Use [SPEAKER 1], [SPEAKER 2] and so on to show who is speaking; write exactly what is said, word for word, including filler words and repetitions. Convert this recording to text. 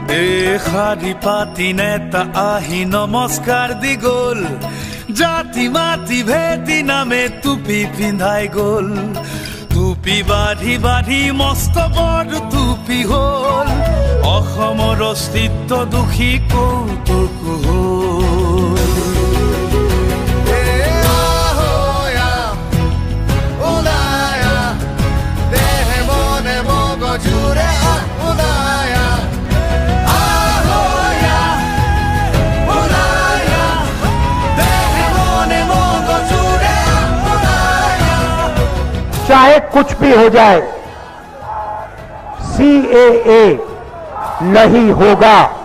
[SPEAKER 1] ए खारी पाती नेता आही नमस्कार दी गोल जाति माति भेदी नामे टुपी पिंधाई गोल टुपी बाढ़ी बाढ़ी मस्त बड़ टुपी होल অসমৰ अस्तित्व दुखी कौतुक होल
[SPEAKER 2] चाहे कुछ भी हो जाए, सी ए ए नहीं होगा।